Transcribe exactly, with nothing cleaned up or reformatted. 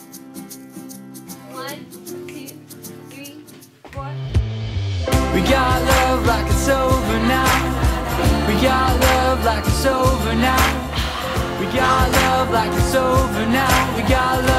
One, two, three, four. We got love like it's over now. We got love like it's over now. We got love like it's over now. We got love